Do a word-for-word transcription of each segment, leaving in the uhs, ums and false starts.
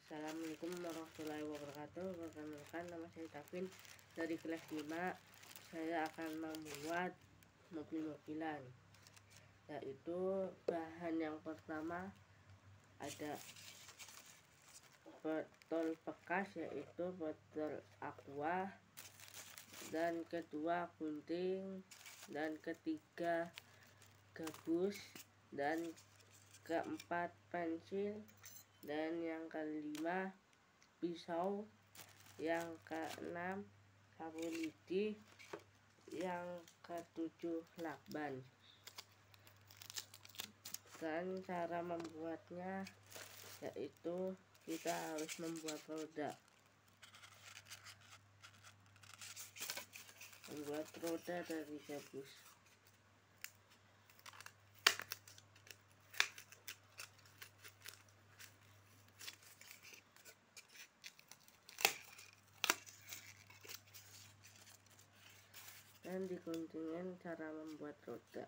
Assalamualaikum warahmatullahi wabarakatuh. Perkenalkan, nama saya Tafin dari kelas lima. Saya akan membuat mobil-mobilan, yaitu bahan yang pertama ada botol bekas, yaitu botol aqua, dan kedua gunting, dan ketiga gabus, dan keempat pensil, dan yang kelima pisau, yang keenam sapu lidi, yang ketujuh lakban. Dan cara membuatnya yaitu kita harus membuat roda membuat roda dari gabus. Dan diguntingin cara membuat roda.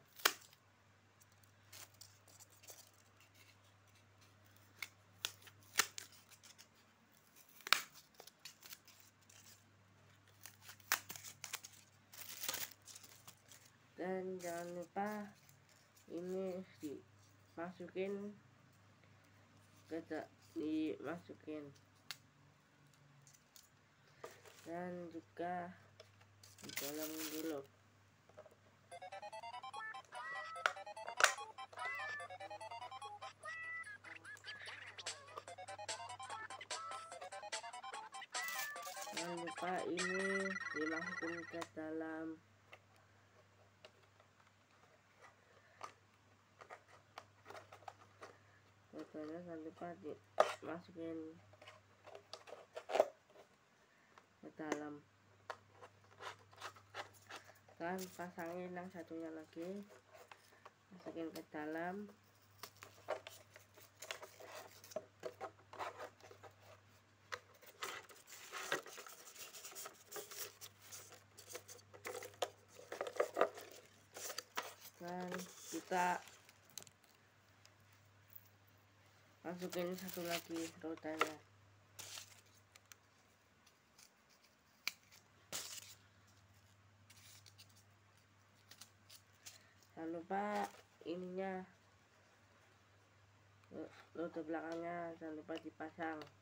Dan jangan lupa ini dimasukin ke dimasukin dan juga dicolong dulu. Jangan lupa ini dimasukin ke dalam rodanya. Jangan lupa dimasukin ke dalam. Dan pasangin yang satunya lagi, masukin ke dalam. Dan kita masukin satu lagi rodanya. Jangan lupa ininya, roda belakangnya jangan lupa dipasang.